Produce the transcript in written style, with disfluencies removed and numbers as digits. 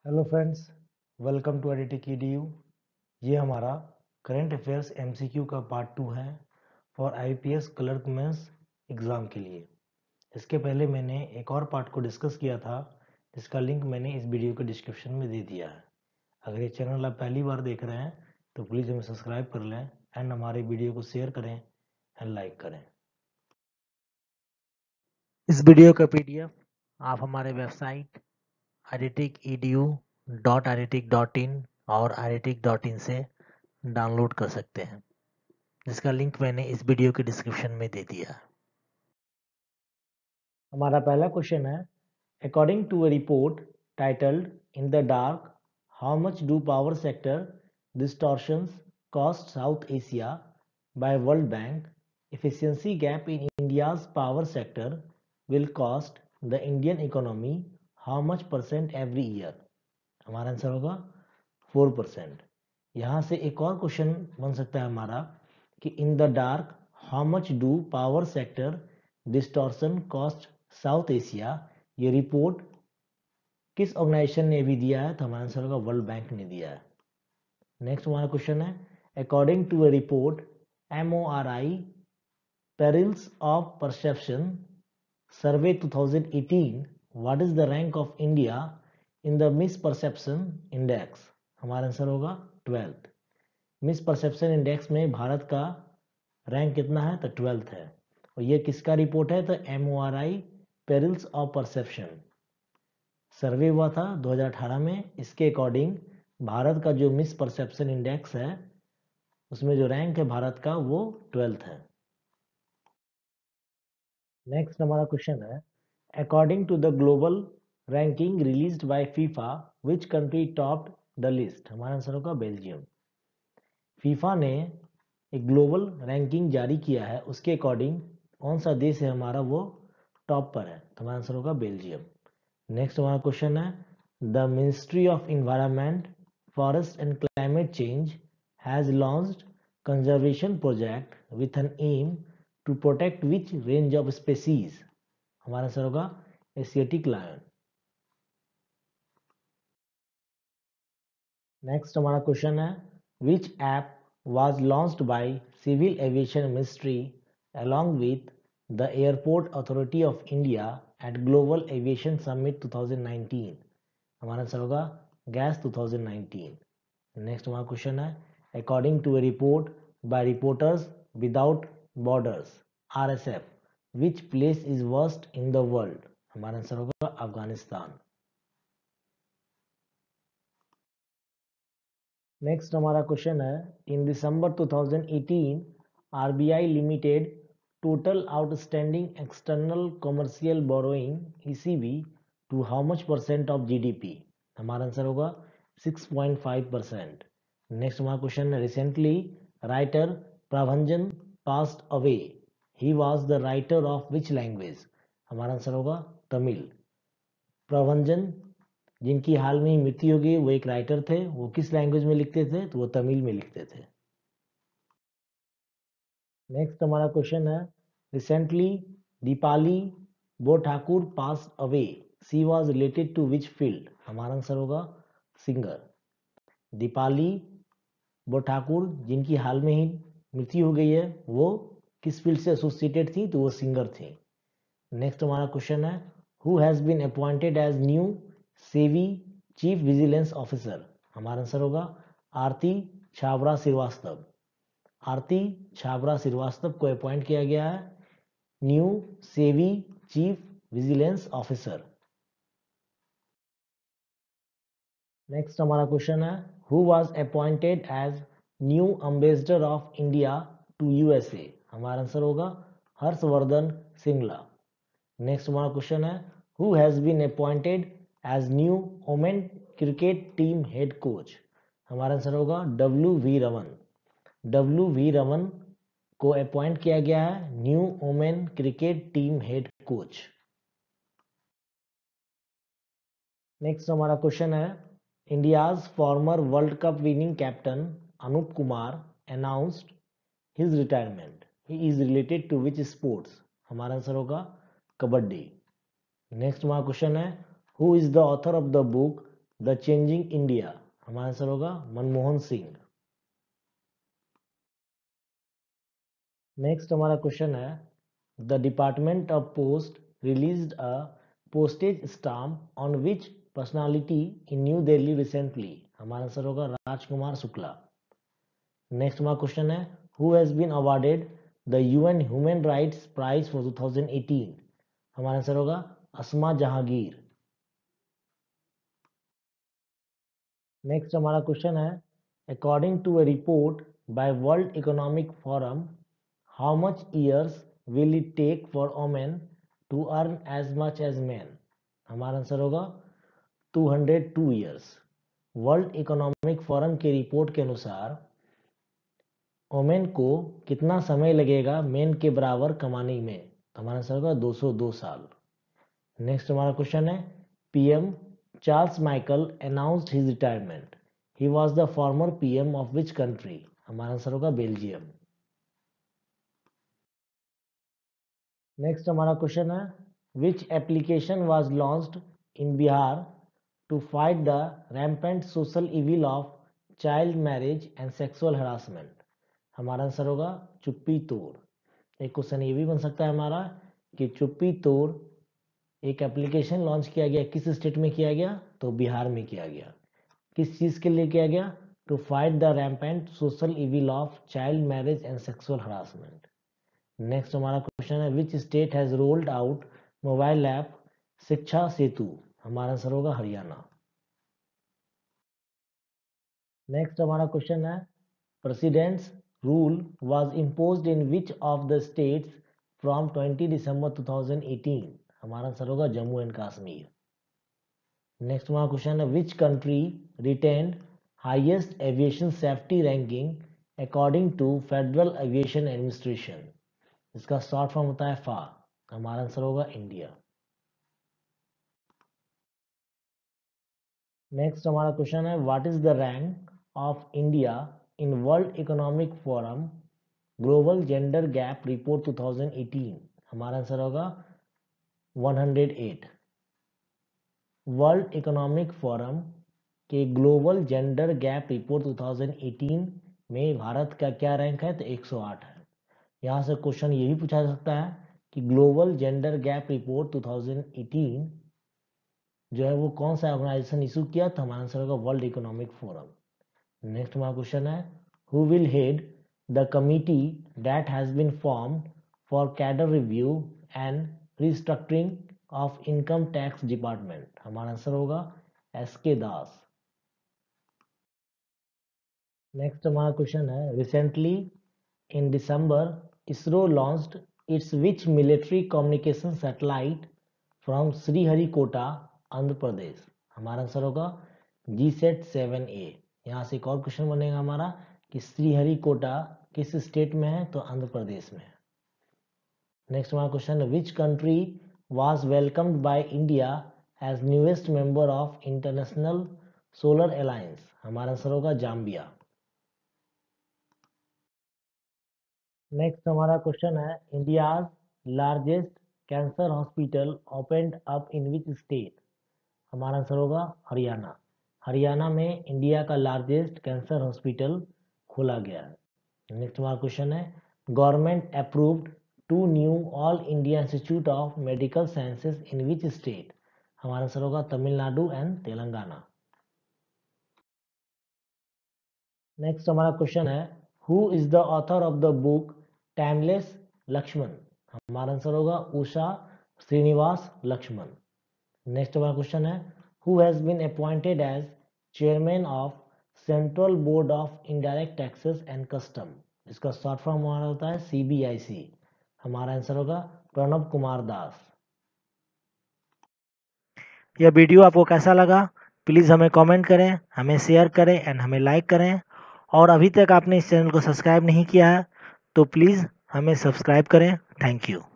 Hello friends, welcome to Editic EDU. ये हमारा current affairs MCQ का पार्ट 2 है फॉर आईपीएस क्लर्कमेंस एग्ज़ाम के लिए। इसके पहले मैंने एक और पार्ट को डिस्कस किया था, जिसका लिंक मैंने इस वीडियो के डिस्क्रिप्शन में दे दिया है। अगर ये चैनल आप पहली बार देख रहे हैं तो प्लीज़ हमें सब्सक्राइब कर लें एंड हमारे वीडियो को शेयर करें एंड लाइक करें। इस वीडियो का पीडीएफ आप हमारे वेबसाइट editic.edu.editic.in और editic.in से डाउनलोड कर सकते हैं, जिसका लिंक मैंने इस वीडियो के डिस्क्रिप्शन में दे दिया है। हमारा पहला क्वेश्चन है, according to a report titled in the dark, how much do power sector distortions cost South Asia by World Bank, efficiency gap in India's power sector will cost the Indian economy how much percent every year? हमारा answer होगा 4%। यहाँ से एक और question बन सकता है हमारा कि in the dark how much do power sector distortion cost South Asia. ये रिपोर्ट किस ऑर्गेनाइजेशन ने भी दिया है? तो हमारा आंसर होगा वर्ल्ड बैंक ने दिया है। नेक्स्ट हमारा क्वेश्चन है, according to a report MORI Perils of Perception Survey 2018, what is the rank of India in the Misperception Index? हमारा आंसर होगा 12th। मिसपरसेप्शन इंडेक्स में भारत का रैंक कितना है? तो 12th है। और ये किसका रिपोर्ट है? तो MORI perils of perception survey हुआ था 2018 में। इसके अकॉर्डिंग भारत का जो मिसपरसेप्शन इंडेक्स है, उसमें जो रैंक है भारत का, वो 12th है। नेक्स्ट हमारा क्वेश्चन है, according to the global ranking released by FIFA which country topped the list? हमारा आंसर होगा बेल्जियम। फीफा ने एक ग्लोबल रैंकिंग जारी किया है, उसके अकॉर्डिंग कौन सा देश है हमारा वो टॉप पर है? तो हमारा आंसर होगा बेल्जियम। नेक्स्ट हमारा क्वेश्चन है, the ministry of environment forest and climate change has launched conservation project with an aim to protect which range of species? हमारा आंसर होगा एशियाटिक लायन। नेक्स्ट हमारा क्वेश्चन है, which app was launched by Civil Aviation Ministry along with the Airport Authority of India at Global Aviation Summit 2019? हमारा answer होगा GAS 2019। Next हमारा question है, according to a report by Reporters Without Borders RSF, which place is worst in the world? हमारा answer होगा Afghanistan. Next हमारा question है, in December 2018 RBI limited total outstanding external commercial borrowing ECB to how much percent of GDP? हमारा answer होगा 6.5%। Next हमारा question है, recently writer Prabhanjan passed away, he was the writer of which language? हमारा answer होगा तमिल। प्रभंजन जिनकी हाल में ही मृत्यु हो गई, वो एक राइटर थे। वो किस लैंग्वेज में लिखते थे? तो वो तमिल में लिखते थे। नेक्स्ट हमारा क्वेश्चन है, recently Deepali Borthakur pass away, she was related to which field? हमारा आंसर होगा सिंगर। दीपाली बोठाकुर जिनकी हाल में ही मृत्यु हो गई है, वो किस फील्ड से एसोसिएटेड थी? तो वो सिंगर थी। नेक्स्ट हमारा क्वेश्चन है, who has been appointed as new सेवी चीफ विजिलेंस ऑफिसर? हमारा आंसर होगा आरती छाबरा श्रीवास्तव। आरती छाबरा श्रीवास्तव को अपॉइंट किया गया है न्यू सेवी चीफ विजिलेंस ऑफिसर। नेक्स्ट हमारा क्वेश्चन है, who was appointed as new ambassador of India to USA? हमारा आंसर होगा हर्षवर्धन सिंगला। नेक्स्ट हमारा क्वेश्चन है, who has been appointed as new women cricket team head coach? हमारा आंसर होगा WV Raman. WV Raman को appoint किया गया है new women cricket team head coach. Next हमारा क्वेश्चन है, India's former world cup winning captain Anoop Kumar announced his retirement, he is related to which sports? हमारा answer होगा कबड्डी। नेक्स्ट हमारा क्वेश्चन है, who is the author of the book the changing India? हमारा answer होगा Manmohan Singh. Next हमारा question है, the department of post released a postage stamp on which personality in new Delhi recently? हमारा answer होगा Rajkumar Shukla. Next हमारा question है, who has been awarded the UN human rights prize for 2018? हमारा answer होगा Asma Jahangir. Next हमारा question है, according to a report by world economic forum, how much years will it take for women to earn as much as man? हमारा answer होगा 202 years. World economic forum के report के अनुसार women को कितना समय लगेगा मैन के बराबर कमाने में? हमारा आंसर होगा 202 साल। नेक्स्ट हमारा क्वेश्चन है, PM Charles Michael announced his retirement, he was the former PM of which country? हमारा आंसर होगा बेल्जियम। नेक्स्ट हमारा क्वेश्चन है, which application was launched in Bihar to fight the rampant social evil of child marriage and sexual harassment? हमारा answer होगा चुप्पी तोड़। एक question ये भी बन सकता है हमारा कि चुप्पी तोड़ एक एप्लीकेशन लॉन्च किया गया, किस स्टेट में किया गया? तो बिहार में किया गया। किस चीज के लिए किया गया? To fight the rampant social evil of child marriage and sexual harassment. Next हमारा क्वेश्चन है, which state has rolled out mobile app Shiksha Setu? हमारा आंसर होगा हरियाणा। नेक्स्ट हमारा क्वेश्चन है, president's rule was imposed in which of the states from 20 December 2018? हमारा answer होगा Jammu and Kashmir. Next हमारा question है, which country retained highest aviation safety ranking according to federal aviation administration? इसका short form होता है FAA. हमारा answer होगा India. Next हमारा क्वेश्चन है, what is the rank of India in world economic forum global gender gap report 2018? हमारा answer होगा 108। World economic forum के ग्लोबल जेंडर गैप रिपोर्ट 2018 में भारत का क्या रैंक है? तो 108 है। यहाँ से क्वेश्चन ये भी पूछा जा सकता है कि ग्लोबल जेंडर गैप रिपोर्ट 2018 जो है वो कौन सा ऑर्गेनाइजेशन इशू किया? तो हमारा आंसर होगा वर्ल्ड इकोनॉमिक फोरम। नेक्स्ट हमारा क्वेश्चन है, who will head the committee that has been formed for cadre review and restructuring of income tax department? हमारा आंसर होगा एसके दास। नेक्स्ट हमारा क्वेश्चन है, recently in December ISRO launched its which military communication satellite from Sriharikota Andhra Pradesh? हमारा answer होगा GSAT-7A। यहाँ से एक और क्वेश्चन बनेगा हमारा कि श्रीहरिकोटा किस स्टेट में है? तो आंध्र प्रदेश में है। नेक्स्ट हमारा क्वेश्चन है, which country was welcomed by India as newest member of international solar alliance? हमारा आंसर होगा जाम्बिया। नेक्स्ट हमारा क्वेश्चन है, India's largest cancer hospital opened up in which state? हमारा आंसर होगा हरियाणा। हरियाणा में इंडिया का लार्जेस्ट कैंसर हॉस्पिटल खोला गया है। नेक्स्ट हमारा क्वेश्चन है, government approved 2 new all India institute of medical sciences in which state? हमारा आंसर होगा तमिलनाडु एंड तेलंगाना। नेक्स्ट हमारा क्वेश्चन है, who is the author of the book timeless Laxman? हमारा आंसर होगा उषा श्रीनिवास लक्ष्मण। नेक्स्ट हमारा क्वेश्चन है, who has been appointed as chairman of central board of indirect taxes and custom? इसका short form हमारा होता है CBIC। हमारा आंसर होगा प्रणब कुमार दास। यह वीडियो आपको कैसा लगा? प्लीज़ हमें कमेंट करें, हमें शेयर करें एंड हमें लाइक करें। और अभी तक आपने इस चैनल को सब्सक्राइब नहीं किया है तो प्लीज़ हमें सब्सक्राइब करें। Thank you.